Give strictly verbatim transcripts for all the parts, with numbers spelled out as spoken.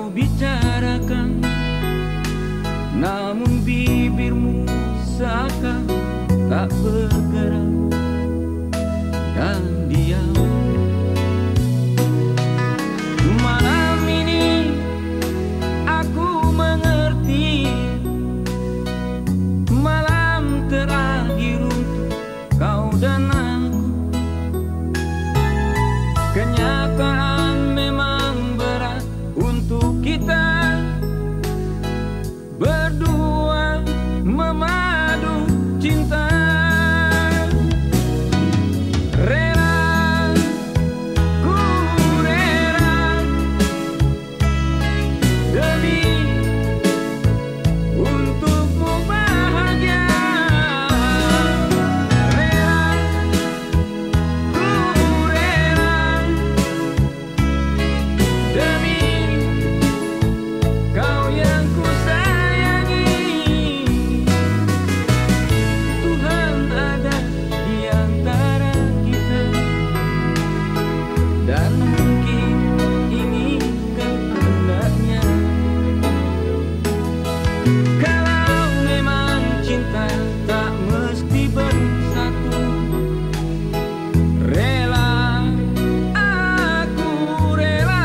kau bicarakan, namun bibirmu seakan tak bergerak dan diam. Malam ini aku mengerti, malam terakhir untuk kau dan aku. Kenyataan memang berat untuk kita berdua memadu cinta. Rela, ku rela demi untukmu bahagia. Rela, ku rela demi kau yang ku sayangi. Tuhan ada di antara kita, dan mungkin ini kehendaknya. Kalau memang cinta tak mesti bersatu, rela, aku rela.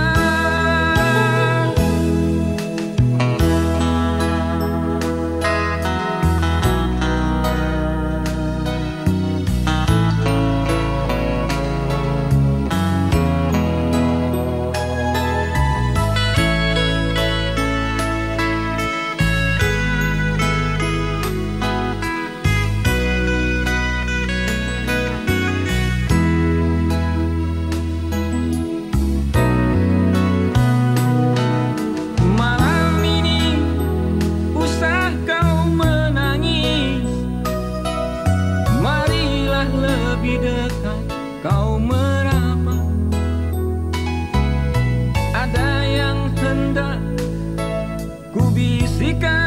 Malam ini usah kau menangis, marilah lebih dekat kau meraba. Ada yang hendak ku bisikan,